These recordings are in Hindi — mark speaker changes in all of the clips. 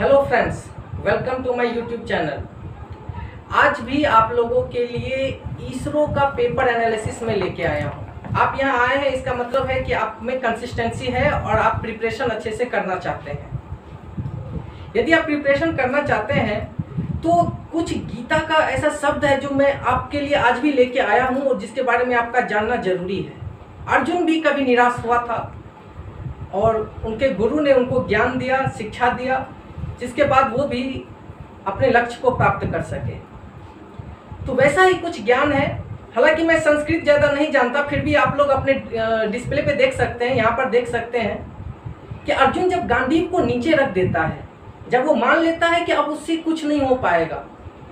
Speaker 1: Hello friends, welcome to my YouTube channel. आज भी आप लोगों के लिए इसरो का पेपर एनालिसिस में लेके आया हूँ। आप यहाँ आए हैं, इसका मतलब है कि आप में कंसिस्टेंसी है और आप प्रिपरेशन अच्छे से करना चाहते हैं। यदि आप प्रिपरेशन करना चाहते हैं तो कुछ गीता का ऐसा शब्द है जो मैं आपके लिए आज भी लेके आया हूँ और जिसके बारे में आपका जानना जरूरी है। अर्जुन भी कभी निराश हुआ था और उनके गुरु ने उनको ज्ञान दिया, शिक्षा दिया, जिसके बाद वो भी अपने लक्ष्य को प्राप्त कर सके। तो वैसा ही कुछ ज्ञान है। हालांकि मैं संस्कृत ज़्यादा नहीं जानता, फिर भी आप लोग अपने डिस्प्ले पे देख सकते हैं, यहाँ पर देख सकते हैं कि अर्जुन जब गांडीव को नीचे रख देता है, जब वो मान लेता है कि अब उससे कुछ नहीं हो पाएगा,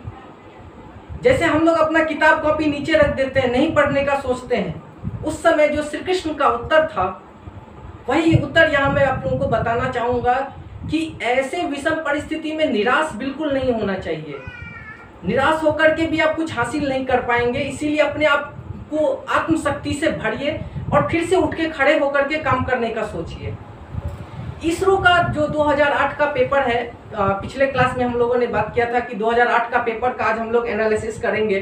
Speaker 1: जैसे हम लोग अपना किताब कॉपी नीचे रख देते हैं, नहीं पढ़ने का सोचते हैं, उस समय जो श्री कृष्ण का उत्तर था वही उत्तर यहाँ मैं आप लोगों को बताना चाहूँगा कि ऐसे विषम परिस्थिति में निराश बिल्कुल नहीं होना चाहिए। निराश होकर के भी आप कुछ हासिल नहीं कर पाएंगे, इसीलिए अपने आप को आत्मशक्ति से भरिए और फिर से उठ के खड़े होकर के काम करने का सोचिए। इसरो का जो 2008 का पेपर है, पिछले क्लास में हम लोगों ने बात किया था कि 2008 का पेपर का आज हम लोग एनालिसिस करेंगे,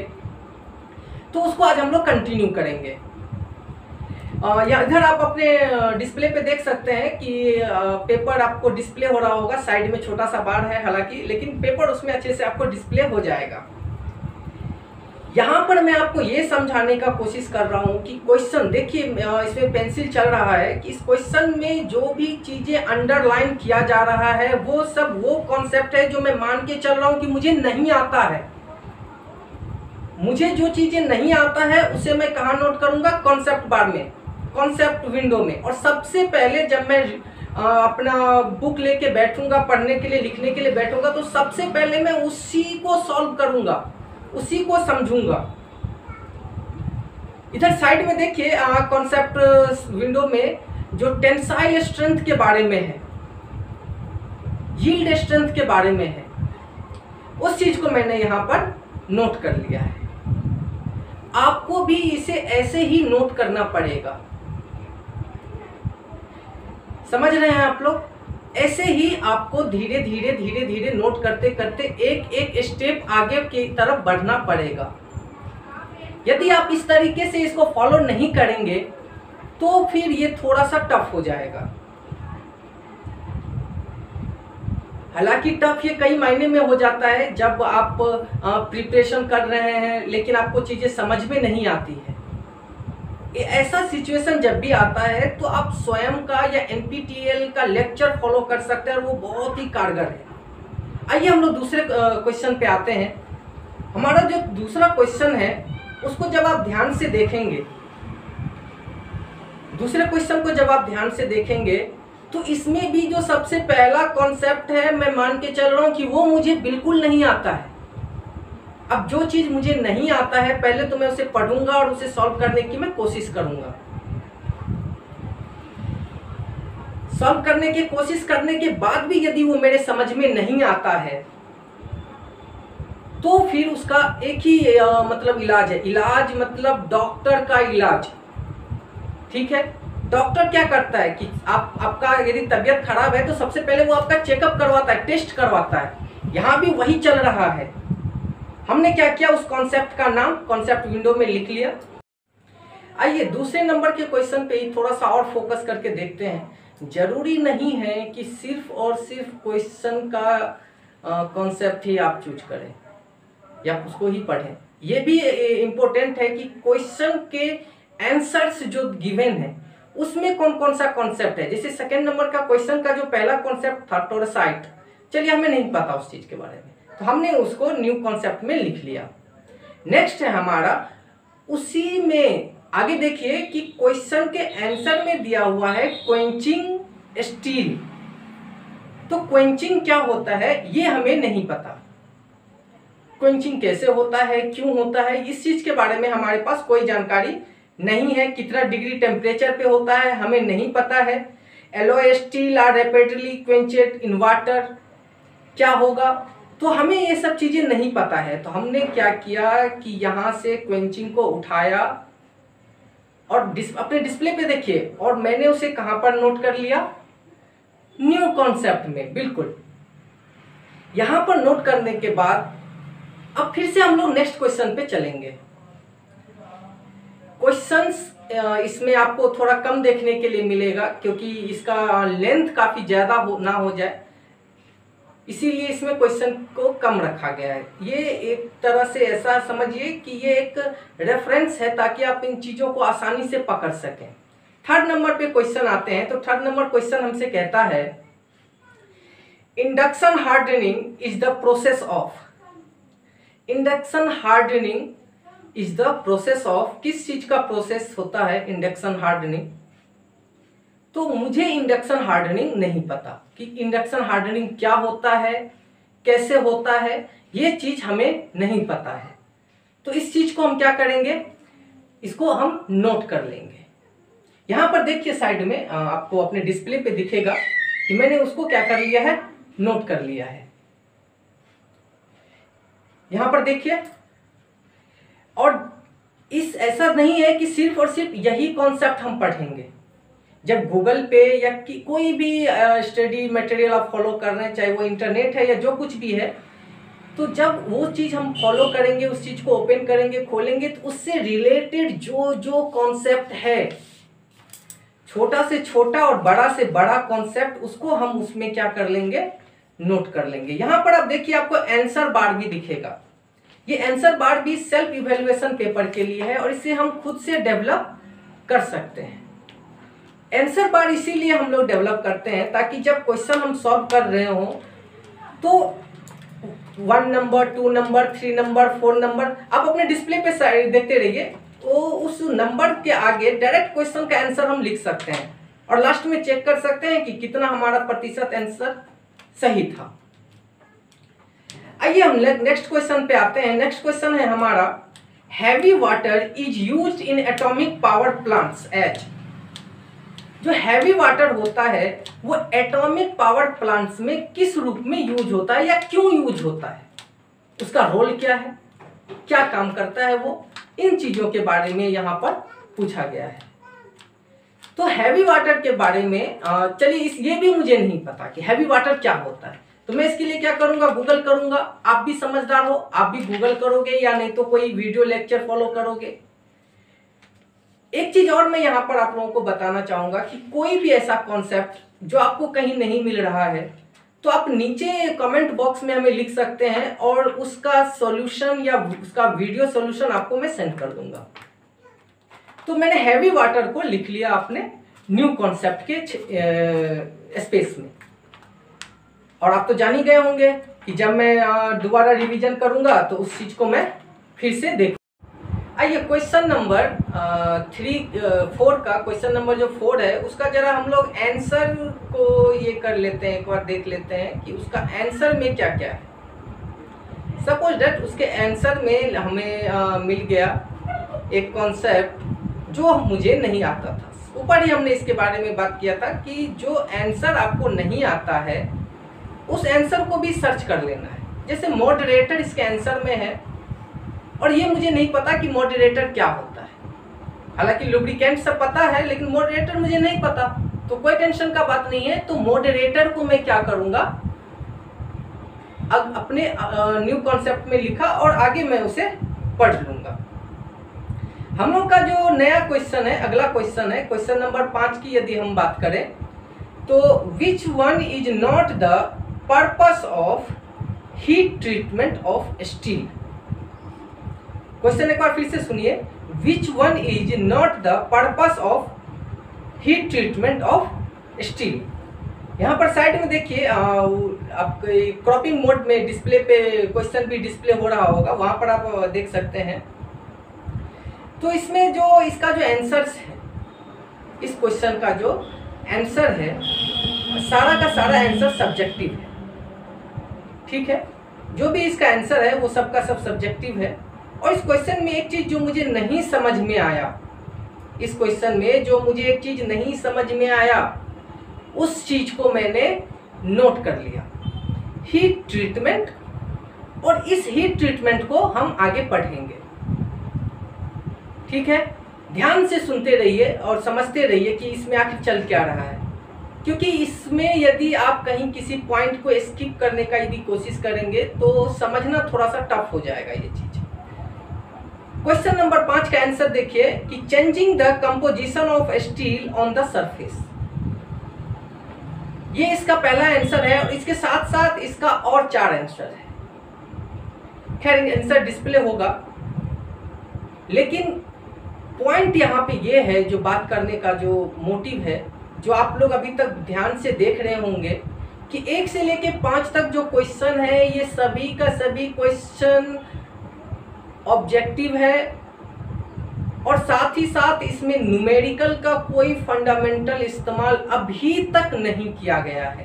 Speaker 1: तो उसको आज हम लोग कंटिन्यू करेंगे। या इधर आप अपने डिस्प्ले पे देख सकते हैं कि पेपर आपको डिस्प्ले हो रहा होगा। साइड में छोटा सा बार है हालांकि, लेकिन पेपर उसमें अच्छे से आपको डिस्प्ले हो जाएगा। यहाँ पर मैं आपको ये समझाने का कोशिश कर रहा हूँ कि क्वेश्चन देखिए, इसमें पेंसिल चल रहा है कि इस क्वेश्चन में जो भी चीज़ें अंडरलाइन किया जा रहा है वो सब वो कॉन्सेप्ट है जो मैं मान के चल रहा हूँ कि मुझे नहीं आता है। मुझे जो चीज़ें नहीं आता है उसे मैं कहाँ नोट करूँगा? कॉन्सेप्ट बार में, कॉन्सेप्ट विंडो में। और सबसे पहले जब मैं अपना बुक लेके बैठूंगा, पढ़ने के लिए, लिखने के लिए बैठूंगा, तो सबसे पहले मैं उसी को सॉल्व करूंगा, उसी को समझूंगा। इधर साइड में देखिए, कॉन्सेप्ट विंडो में जो टेंसाइल स्ट्रेंथ के बारे में है, यील्ड स्ट्रेंथ के बारे में है, उस चीज को मैंने यहां पर नोट कर लिया है। आपको भी इसे ऐसे ही नोट करना पड़ेगा। समझ रहे हैं आप लोग? ऐसे ही आपको धीरे धीरे धीरे धीरे नोट करते करते एक एक स्टेप आगे की तरफ बढ़ना पड़ेगा। यदि आप इस तरीके से इसको फॉलो नहीं करेंगे तो फिर ये थोड़ा सा टफ हो जाएगा। हालांकि टफ ये कई मायने में हो जाता है जब आप प्रिपरेशन कर रहे हैं लेकिन आपको चीज़ें समझ में नहीं आती है। ऐसा सिचुएशन जब भी आता है तो आप स्वयं का या NPTEL का लेक्चर फॉलो कर सकते हैं और वो बहुत ही कारगर है। आइए हम लोग दूसरे क्वेश्चन पे आते हैं। हमारा जो दूसरा क्वेश्चन है उसको जब आप ध्यान से देखेंगे, दूसरे क्वेश्चन को जब आप ध्यान से देखेंगे तो इसमें भी जो सबसे पहला कॉन्सेप्ट है, मैं मान के चल रहा हूं कि वो मुझे बिल्कुल नहीं आता है। अब जो चीज मुझे नहीं आता है पहले तो मैं उसे पढ़ूंगा और उसे सॉल्व करने की मैं कोशिश करूंगा। सॉल्व करने की कोशिश करने के बाद भी यदि वो मेरे समझ में नहीं आता है तो फिर उसका एक ही मतलब इलाज है। इलाज मतलब डॉक्टर का इलाज, ठीक है। डॉक्टर क्या करता है कि आपका यदि तबीयत खराब है तो सबसे पहले वो आपका चेकअप करवाता है, टेस्ट करवाता है। यहाँ भी वही चल रहा है। हमने क्या किया, उस कॉन्सेप्ट का नाम कॉन्सेप्ट विंडो में लिख लिया। आइए दूसरे नंबर के क्वेश्चन पे ही थोड़ा सा और फोकस करके देखते हैं। जरूरी नहीं है कि सिर्फ और सिर्फ क्वेश्चन का कॉन्सेप्ट ही आप चूज करें या उसको ही पढ़ें। ये भी इम्पोर्टेंट है कि क्वेश्चन के आंसर्स जो गिवन है उसमें कौन कौन सा कॉन्सेप्ट है। जैसे सेकेंड नंबर का क्वेश्चन का जो पहला कॉन्सेप्ट था टोरसाइट, चलिए हमें नहीं पता उस चीज के बारे में, तो हमने उसको न्यू कॉन्सेप्ट में लिख लिया। नेक्स्ट है हमारा, उसी में आगे देखिए कि क्वेश्चन के आंसर में दिया हुआ है क्वेंचिंग स्टील। तो क्वेंचिंग क्या होता है ये हमें नहीं पता। क्वेंचिंग कैसे होता है, क्यों होता है, इस चीज के बारे में हमारे पास कोई जानकारी नहीं है। कितना डिग्री टेम्परेचर पे होता है हमें नहीं पता है। Alloy steel are rapidly quenched in water, क्या होगा, तो हमें ये सब चीजें नहीं पता है। तो हमने क्या किया कि यहाँ से क्वेंचिंग को उठाया और अपने डिस्प्ले पे देखिए, और मैंने उसे कहाँ पर नोट कर लिया, न्यू कॉन्सेप्ट में। बिल्कुल यहाँ पर नोट करने के बाद अब फिर से हम लोग नेक्स्ट क्वेश्चन पे चलेंगे। क्वेश्चंस इसमें आपको थोड़ा कम देखने के लिए मिलेगा क्योंकि इसका लेंथ काफ़ी ज़्यादा ना हो जाए, इसीलिए इसमें क्वेश्चन को कम रखा गया है। ये एक तरह से ऐसा समझिए कि ये एक रेफरेंस है ताकि आप इन चीज़ों को आसानी से पकड़ सकें। थर्ड नंबर पे क्वेश्चन आते हैं। तो थर्ड नंबर क्वेश्चन हमसे कहता है induction hardening is the process of. Induction hardening is the process of, किस चीज का प्रोसेस होता है इंडक्शन हार्डनिंग? तो मुझे इंडक्शन हार्डनिंग नहीं पता कि इंडक्शन हार्डनिंग क्या होता है, कैसे होता है, ये चीज हमें नहीं पता है। तो इस चीज को हम क्या करेंगे, इसको हम नोट कर लेंगे। यहां पर देखिए साइड में आपको अपने डिस्प्ले पे दिखेगा कि मैंने उसको क्या कर लिया है, नोट कर लिया है। यहां पर देखिए, और इस ऐसा नहीं है कि सिर्फ और सिर्फ यही कॉन्सेप्ट हम पढ़ेंगे। जब गूगल पे या कोई भी स्टडी मटेरियल आप फॉलो कर रहे हैं, चाहे वो इंटरनेट है या जो कुछ भी है, तो जब वो चीज़ हम फॉलो करेंगे, उस चीज़ को ओपन करेंगे, खोलेंगे, तो उससे रिलेटेड जो जो कॉन्सेप्ट है, छोटा से छोटा और बड़ा से बड़ा कॉन्सेप्ट, उसको हम उसमें क्या कर लेंगे, नोट कर लेंगे। यहां पर आप देखिए आपको आंसर बार भी दिखेगा। ये आंसर बार भी सेल्फ इवैल्यूएशन पेपर के लिए है और इसे हम खुद से डेवलप कर सकते हैं। आंसर बार इसीलिए हम लोग डेवलप करते हैं ताकि जब क्वेश्चन हम सॉल्व कर रहे हो तो 1 नंबर, 2 नंबर, 3 नंबर, 4 नंबर आप अपने डिस्प्ले पे देखते रहिए, तो उस नंबर के आगे डायरेक्ट क्वेश्चन का आंसर हम लिख सकते हैं और लास्ट में चेक कर सकते हैं कि कितना हमारा प्रतिशत आंसर सही था। आइए हम नेक्स्ट क्वेश्चन पे आते हैं। नेक्स्ट क्वेश्चन है हमारा, heavy water is used in atomic power plants as. जो हैवी वाटर होता है वो एटॉमिक पावर प्लांट्स में किस रूप में यूज होता है या क्यों यूज होता है, उसका रोल क्या है, क्या काम करता है वो, इन चीजों के बारे में यहाँ पर पूछा गया है। तो हैवी वाटर के बारे में चलिए, ये भी मुझे नहीं पता कि हैवी वाटर क्या होता है, तो मैं इसके लिए क्या करूंगा, गूगल करूंगा। आप भी समझदार हो, आप भी गूगल करोगे या नहीं तो कोई वीडियो लेक्चर फॉलो करोगे। एक चीज और मैं यहाँ पर आप लोगों को बताना चाहूंगा कि कोई भी ऐसा कॉन्सेप्ट जो आपको कहीं नहीं मिल रहा है तो आप नीचे कमेंट बॉक्स में हमें लिख सकते हैं और उसका सॉल्यूशन या उसका वीडियो सॉल्यूशन आपको मैं सेंड कर दूंगा। तो मैंने हैवी वाटर को लिख लिया अपने न्यू कॉन्सेप्ट के स्पेस में, और आप तो जान ही गए होंगे कि जब मैं दोबारा रिवीजन करूंगा तो उस चीज को मैं फिर से देख। आइए क्वेश्चन नंबर 4 का क्वेश्चन नंबर जो 4 है उसका जरा हम लोग आंसर को ये कर लेते हैं, एक बार देख लेते हैं कि उसका आंसर में क्या क्या है। सपोज दैट उसके आंसर में हमें मिल गया एक कॉन्सेप्ट जो मुझे नहीं आता था। ऊपर ही हमने इसके बारे में बात किया था कि जो आंसर आपको नहीं आता है उस आंसर को भी सर्च कर लेना है। जैसे मॉडरेटर इसके आंसर में है और ये मुझे नहीं पता कि मॉडरेटर क्या होता है, हालांकि लुब्रिकेंट सब पता है लेकिन मॉडरेटर मुझे नहीं पता, तो कोई टेंशन का बात नहीं है। तो मॉडरेटर को मैं क्या करूंगा, अब अपने न्यू कॉन्सेप्ट में लिखा और आगे मैं उसे पढ़ लूंगा। हम लोग का जो नया क्वेश्चन है, अगला क्वेश्चन है क्वेश्चन नंबर 5 की यदि हम बात करें तो which one is not the purpose of heat treatment of steel. Question एक बार फिर से सुनिए, which one is not the purpose of heat treatment of steel. यहाँ पर साइड में देखिए आप क्रॉपिंग मोड में डिस्प्ले पे क्वेश्चन भी डिस्प्ले हो रहा होगा, वहां पर आप देख सकते हैं। तो इसमें जो इसका जो आंसर है, इस क्वेश्चन का जो आंसर है, सारा का सारा आंसर सब्जेक्टिव है। ठीक है, जो भी इसका आंसर है वो सबका सब सब्जेक्टिव है। और इस क्वेश्चन में एक चीज जो मुझे नहीं समझ में आया, इस क्वेश्चन में जो मुझे एक चीज नहीं समझ में आया उस चीज को मैंने नोट कर लिया, हीट ट्रीटमेंट। और इस हीट ट्रीटमेंट को हम आगे पढ़ेंगे। ठीक है, ध्यान से सुनते रहिए और समझते रहिए कि इसमें आखिर चल क्या रहा है। क्योंकि इसमें यदि आप कहीं किसी पॉइंट को स्किप करने का यदि कोशिश करेंगे तो समझना थोड़ा सा टफ हो जाएगा ये चीज। क्वेश्चन नंबर 5 का आंसर देखिए कि changing the composition of steel on the surface, ये इसका पहला आंसर है और इसके साथ साथ इसका और 4 आंसर है। खैर आंसर डिस्प्ले होगा, लेकिन पॉइंट यहाँ पे ये है, जो बात करने का जो मोटिव है, जो आप लोग अभी तक ध्यान से देख रहे होंगे कि 1 से लेके 5 तक जो क्वेश्चन है ये सभी का सभी क्वेश्चन ऑब्जेक्टिव है और साथ ही साथ इसमें न्यूमेरिकल का कोई फंडामेंटल इस्तेमाल अभी तक नहीं किया गया है।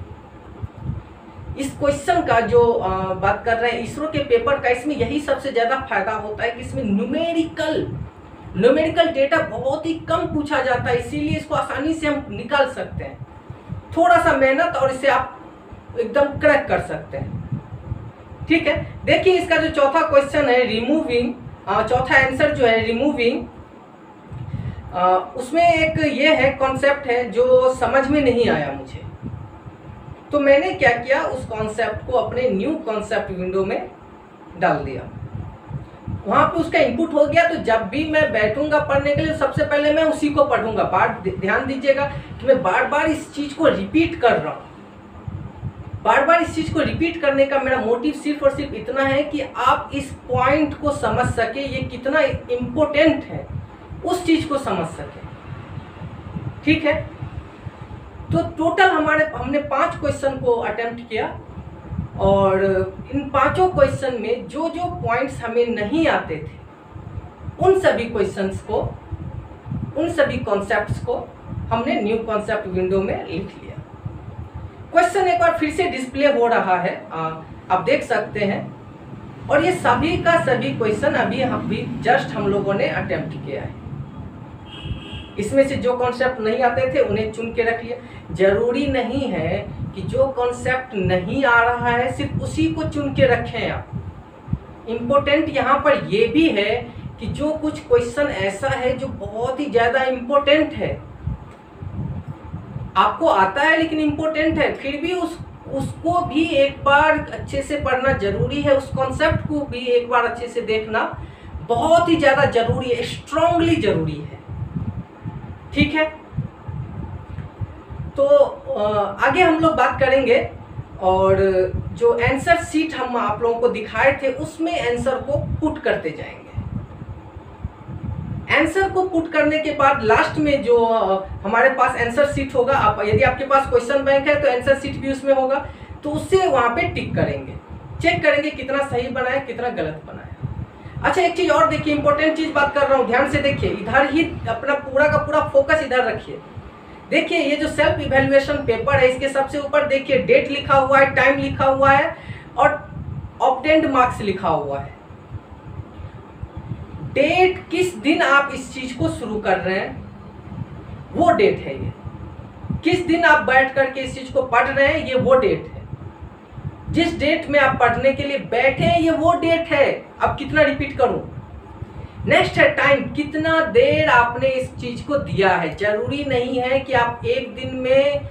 Speaker 1: इस क्वेश्चन का जो बात कर रहे हैं इसरो के पेपर का, इसमें यही सबसे ज्यादा फायदा होता है कि इसमें न्यूमेरिकल डेटा बहुत ही कम पूछा जाता है, इसीलिए इसको आसानी से हम निकाल सकते हैं। थोड़ा सा मेहनत और इसे आप एकदम क्रैक कर सकते हैं। ठीक है, देखिए इसका जो चौथा क्वेश्चन है रिमूविंग, चौथा आंसर जो है रिमूविंग, उसमें एक ये है कॉन्सेप्ट है जो समझ में नहीं आया मुझे, तो मैंने क्या किया, उस कॉन्सेप्ट को अपने न्यू कॉन्सेप्ट विंडो में डाल दिया। वहां पे उसका इनपुट हो गया, तो जब भी मैं बैठूंगा पढ़ने के लिए सबसे पहले मैं उसी को पढ़ूंगा। ध्यान दीजिएगा कि मैं बार बार इस चीज को रिपीट कर रहा हूं। बार बार इस चीज को रिपीट करने का मेरा मोटिव सिर्फ और सिर्फ इतना है कि आप इस पॉइंट को समझ सके, ये कितना इम्पोर्टेंट है, उस चीज को समझ सके। ठीक है, तो टोटल हमने 5 क्वेश्चन को अटेम्प्ट किया और इन 5 क्वेश्चन में जो जो पॉइंट्स हमें नहीं आते थे उन सभी क्वेश्चंस को, उन सभी कॉन्सेप्ट्स को हमने न्यू कॉन्सेप्ट विंडो में लिख लिया। क्वेश्चन एक बार फिर से डिस्प्ले हो रहा है, आप देख सकते हैं, और ये सभी का सभी क्वेश्चन अभी जस्ट हम लोगों ने अटेम्प्ट किया है। इसमें से जो कॉन्सेप्ट नहीं आते थे उन्हें चुन के रख लिया। जरूरी नहीं है कि जो कॉन्सेप्ट नहीं आ रहा है सिर्फ उसी को चुन के रखें आप। इम्पोर्टेंट यहाँ पर ये भी है कि जो कुछ क्वेश्चन ऐसा है जो बहुत ही ज्यादा इम्पोर्टेंट है, आपको आता है लेकिन इम्पोर्टेंट है, फिर भी उसको भी एक बार अच्छे से पढ़ना जरूरी है। उस कॉन्सेप्ट को भी एक बार अच्छे से देखना बहुत ही ज्यादा जरूरी है, स्ट्रांगली जरूरी है। ठीक है, तो आगे हम लोग बात करेंगे और जो आंसर शीट हम आप लोगों को दिखाए थे उसमें आंसर को पुट करते जाएंगे। आंसर को पुट करने के बाद लास्ट में जो हमारे पास आंसर शीट होगा, यदि आपके पास क्वेश्चन बैंक है तो आंसर शीट भी उसमें होगा, तो उससे वहां पे टिक करेंगे, चेक करेंगे कितना सही बना है कितना गलत बना है। अच्छा, एक चीज और देखिए, इंपॉर्टेंट चीज बात कर रहा हूँ, ध्यान से देखिए, इधर ही अपना पूरा का पूरा फोकस इधर रखिए। देखिए ये जो सेल्फ इवैल्यूएशन पेपर है इसके सबसे ऊपर देखिए डेट लिखा हुआ है, टाइम लिखा हुआ है और ऑब्टेन्ड मार्क्स लिखा हुआ है। डेट किस दिन आप इस चीज को शुरू कर रहे हैं वो डेट है, ये किस दिन आप बैठ करके इस चीज को पढ़ रहे हैं ये वो डेट है, जिस डेट में आप पढ़ने के लिए बैठे हैं ये वो डेट है। अब कितना रिपीट करूं, नेक्स्ट है टाइम, कितना देर आपने इस चीज को दिया है। जरूरी नहीं है कि आप एक दिन में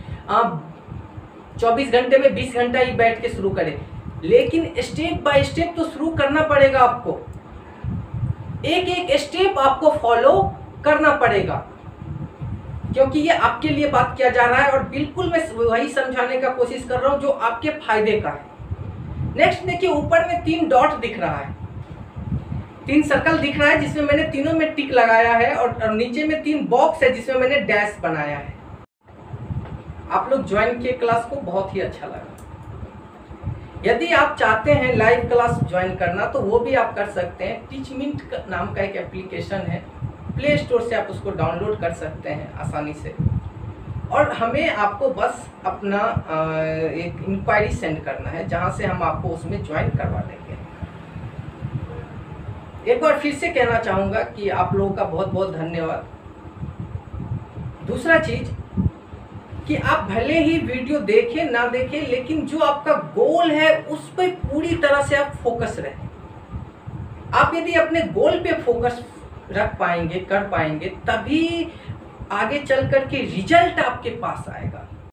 Speaker 1: 24 घंटे में 20 घंटा ही बैठ के शुरू करें, लेकिन स्टेप बाय स्टेप तो शुरू करना पड़ेगा आपको, एक एक स्टेप आपको फॉलो करना पड़ेगा, क्योंकि ये आपके लिए बात किया जा रहा है और बिल्कुल मैं वही समझाने का कोशिश कर रहा हूं जो आपके फायदे का है। नेक्स्ट देखिए, ऊपर में 3 डॉट दिख रहा है, 3 सर्कल दिख रहा है जिसमें मैंने तीनों में टिक लगाया है और नीचे में 3 बॉक्स है जिसमें मैंने डैश बनाया है। आप लोग ज्वाइन किए क्लास को, बहुत ही अच्छा लगा। यदि आप चाहते हैं लाइव क्लास ज्वाइन करना तो वो भी आप कर सकते हैं। टीचमिंट नाम का एक एप्लीकेशन है, प्ले स्टोर से आप उसको डाउनलोड कर सकते हैं आसानी से, और हमें आपको बस अपना एक इंक्वायरी सेंड करना है जहां से हम आपको उसमें ज्वाइन करवा देंगे। एक बार फिर से कहना चाहूँगा कि आप लोगों का बहुत बहुत धन्यवाद। दूसरा चीज कि आप भले ही वीडियो देखें ना देखें, लेकिन जो आपका गोल है उस पर पूरी तरह से आप फोकस रहें। आप यदि अपने गोल पे फोकस रख पाएंगे, कर पाएंगे, तभी आगे चल कर के रिजल्ट आपके पास आएगा।